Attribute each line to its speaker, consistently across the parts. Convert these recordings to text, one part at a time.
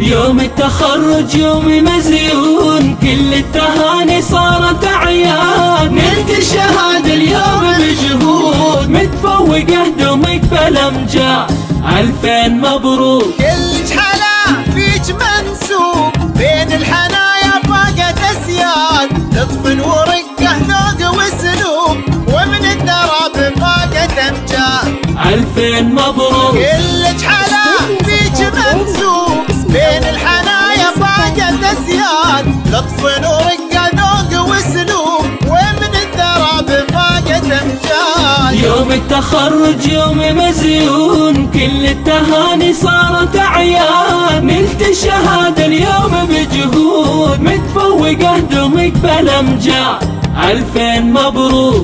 Speaker 1: يوم التخرج يوم مزيون، كل التهاني صارت أعياد. نلت الشهادة اليوم بجهود، متفوقة دومك بالأمجاد. 2000 مبروك.
Speaker 2: كلش حلا فيك منسوب، بين الحنايا فاقت أسياد. لطف ورقة ذوق واسلوب، ومن الدراب فاقت أمجاد.
Speaker 1: 2000 مبروك.
Speaker 2: كلش حلا فيك منسوب، بين الحنايا فاقت أسياد. لطف ورقة ذوق واسلوب، ومن الدراب فاقت أمجاد.
Speaker 1: يوم التخرج يوم مزيون، كل التهاني صارت أعياد. نلت الشهادة اليوم بجهود، متفوقة دومك بالأمجاد. 2000 مبروك.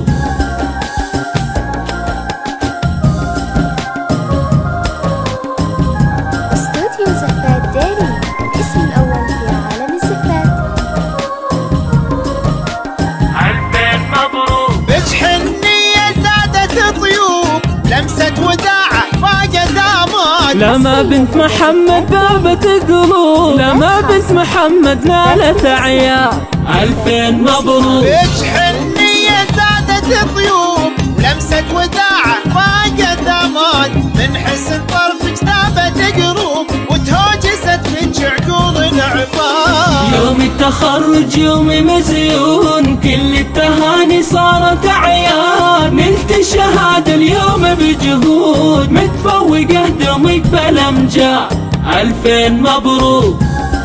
Speaker 3: استوديو زفات داري، الاسم الأول في عالم الزفات.
Speaker 1: 2000 مبروك.
Speaker 2: بجحنية زادت طيوب، لمسة وداعة فاقت آمال.
Speaker 1: لما بنت محمد ذابت قلوب، لما بنت محمد نالت أعياد. 2000 مبروك.
Speaker 2: بجحنية زادت طيوب، لمسة وداعة فاقت آمال. من حسن طرفك ثابت قروب، وتهوجست فيك عقول العباد.
Speaker 1: يوم التخرج يوم مزيون، كل التهاني صارت أعياد. نلت الشهادة اليوم بجهود، متفوقة دومك بالأمجاد. 2000 مبروك.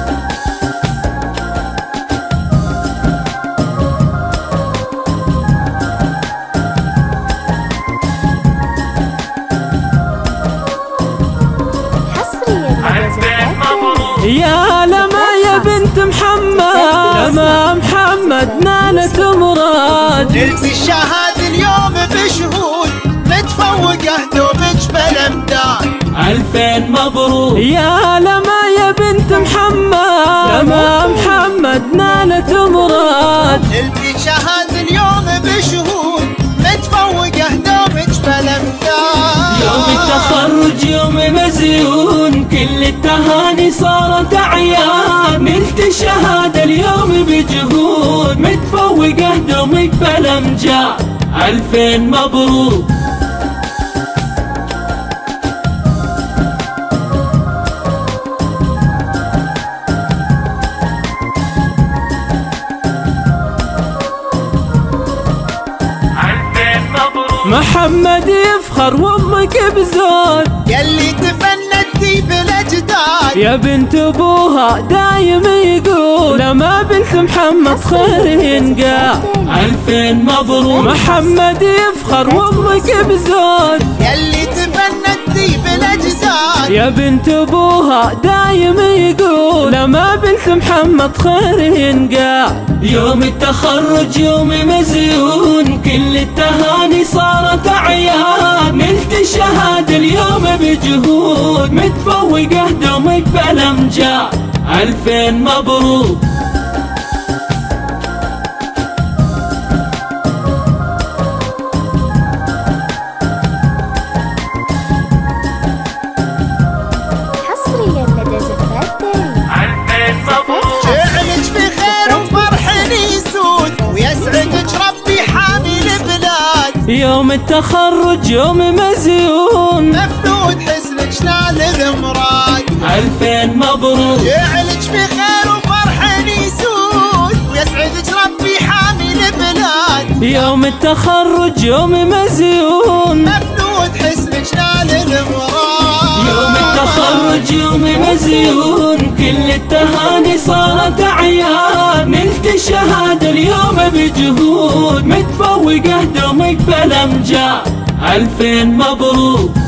Speaker 1: يا لما يا بنت محمد، لما محمد نالت مراد.
Speaker 2: نلت الشهادة اليوم بشهود، متفوقة دوبك بالأمداد.
Speaker 1: 2000 مبروك. يا لما يا بنت محمد، لما محمد نالت مراد.
Speaker 2: نلت الشهادة اليوم بشهود، متفوقة دوبك بالأمداد.
Speaker 1: يوم التخرج يوم مزيون، كل التهاني صارت أعياد. نلت الشهادة اليوم بجهود، متفوقة دومك بالأمجاد. 2000 مبروك. محمد يفخر وامك بزود،
Speaker 2: يلي تفندتي بالاجداد.
Speaker 1: يا بنت ابوها دايم يقول، لما بنت محمد خير ينقال. 2000 مبروك. محمد يفخر وامك بزود،
Speaker 2: يلي تفندتي بالاجداد.
Speaker 1: يا بنت ابوها دايم يقول، لما بنت محمد خير ينقال. يوم التخرج يوم مزيون، كل التهاني صارت أعياد. نلت الشهادة اليوم بجهود، متفوقة دومك بالأمجاد. 2000 مبروك.
Speaker 3: حصريا لدى زفات داري.
Speaker 1: 2000 مبروك.
Speaker 2: جعلك بخير وفرح يسود، ويسعدك ربي حامي البلاد.
Speaker 1: يوم التخرج يوم مزيون،
Speaker 2: مفلود حسنك نال المراد.
Speaker 1: 2000 مبروك.
Speaker 2: جعلك بخير وفرح يسود، ويسعدك ربي حامي البلاد.
Speaker 1: يوم التخرج يوم مزيون،
Speaker 2: مفلود حسنك نال المراد.
Speaker 1: يوم التخرج يوم مزيون، كل التهاني صارت أعياد. نلت الشهادة اليوم بجهود، متفوقة دومك بالأمجاد. 2000 مبروك.